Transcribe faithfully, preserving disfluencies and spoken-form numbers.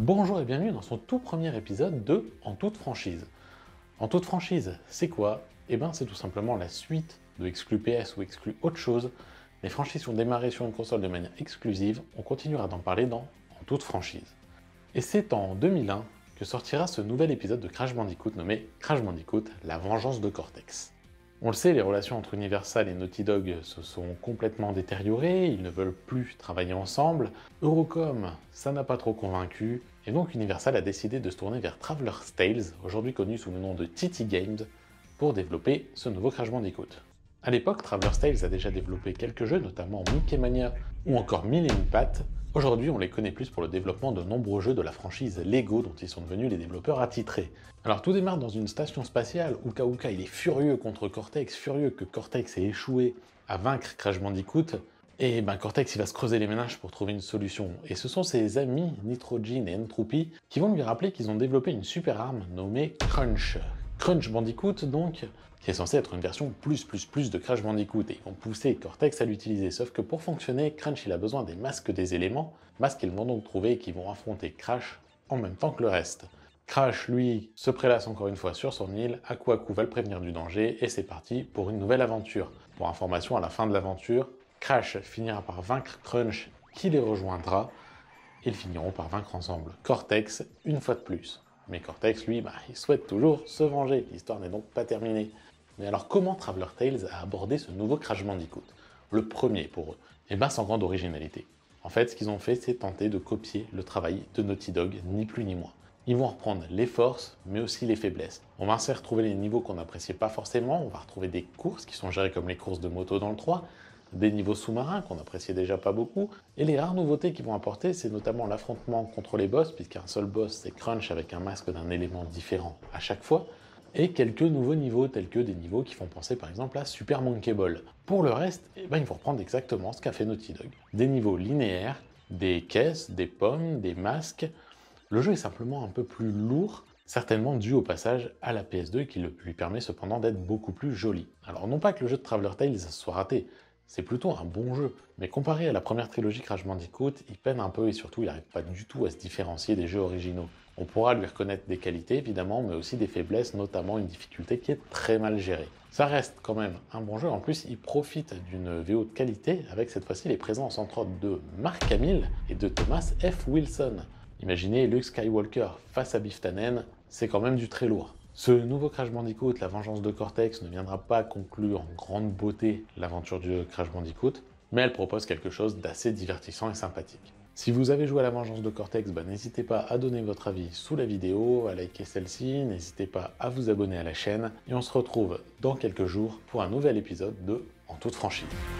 Bonjour et bienvenue dans son tout premier épisode de En toute franchise. En toute franchise, c'est quoi? Eh bien c'est tout simplement la suite de Exclu P S ou Exclu autre chose. Les franchises sont démarrées sur une console de manière exclusive, on continuera d'en parler dans En toute franchise. Et c'est en deux mille un que sortira ce nouvel épisode de Crash Bandicoot nommé Crash Bandicoot, la vengeance de Cortex. On le sait, les relations entre Universal et Naughty Dog se sont complètement détériorées, ils ne veulent plus travailler ensemble. Eurocom, ça n'a pas trop convaincu, et donc Universal a décidé de se tourner vers Traveler's Tales, aujourd'hui connu sous le nom de T T Games, pour développer ce nouveau Crash Bandicoot. A l'époque, Traveler's Tales a déjà développé quelques jeux, notamment Mickey Mania ou encore Millennium Pat. Aujourd'hui, on les connaît plus pour le développement de nombreux jeux de la franchise Lego dont ils sont devenus les développeurs attitrés. Alors tout démarre dans une station spatiale où Uka Uka il est furieux contre Cortex, furieux que Cortex ait échoué à vaincre Crash Bandicoot, et ben Cortex il va se creuser les méninges pour trouver une solution. Et ce sont ses amis Nitrogen et N-Troopy qui vont lui rappeler qu'ils ont développé une super arme nommée Crunch. Crunch Bandicoot donc, qui est censé être une version plus plus plus de Crash Bandicoot, et ils vont pousser Cortex à l'utiliser, sauf que pour fonctionner, Crunch il a besoin des masques des éléments, masques qu'ils vont donc trouver et qui vont affronter Crash en même temps que le reste. Crash, lui, se prélasse encore une fois sur son île, Aku Aku va le prévenir du danger, et c'est parti pour une nouvelle aventure. Pour information, à la fin de l'aventure, Crash finira par vaincre Crunch, qui les rejoindra, et ils finiront par vaincre ensemble Cortex une fois de plus. Mais Cortex, lui, bah, il souhaite toujours se venger, l'histoire n'est donc pas terminée. Mais alors comment Traveler's Tales a abordé ce nouveau Crash Bandicoot? Le premier pour eux, et ben sans grande originalité. En fait, ce qu'ils ont fait, c'est tenter de copier le travail de Naughty Dog, ni plus ni moins. Ils vont reprendre les forces, mais aussi les faiblesses. On va ainsi retrouver les niveaux qu'on n'appréciait pas forcément, on va retrouver des courses qui sont gérées comme les courses de moto dans le trois, des niveaux sous-marins qu'on n'appréciait déjà pas beaucoup, et les rares nouveautés qu'ils vont apporter, c'est notamment l'affrontement contre les boss, puisqu'un seul boss, c'est Crunch avec un masque d'un élément différent à chaque fois, et quelques nouveaux niveaux, tels que des niveaux qui font penser par exemple à Super Monkey Ball. Pour le reste, eh ben, il faut reprendre exactement ce qu'a fait Naughty Dog. Des niveaux linéaires, des caisses, des pommes, des masques. Le jeu est simplement un peu plus lourd, certainement dû au passage à la P S deux qui lui permet cependant d'être beaucoup plus joli. Alors non pas que le jeu de Traveler's Tales soit raté, c'est plutôt un bon jeu, mais comparé à la première trilogie Crash Bandicoot, il peine un peu et surtout il n'arrive pas du tout à se différencier des jeux originaux. On pourra lui reconnaître des qualités évidemment, mais aussi des faiblesses, notamment une difficulté qui est très mal gérée. Ça reste quand même un bon jeu, en plus il profite d'une V O de qualité, avec cette fois-ci les présences entre autres de Mark Hamill et de Thomas F. Wilson. Imaginez Luke Skywalker face à Biff Tannen, c'est quand même du très lourd. Ce nouveau Crash Bandicoot, la vengeance de Cortex, ne viendra pas conclure en grande beauté l'aventure du Crash Bandicoot, mais elle propose quelque chose d'assez divertissant et sympathique. Si vous avez joué à la vengeance de Cortex, bah, n'hésitez pas à donner votre avis sous la vidéo, à liker celle-ci, n'hésitez pas à vous abonner à la chaîne, et on se retrouve dans quelques jours pour un nouvel épisode de En toute franchise.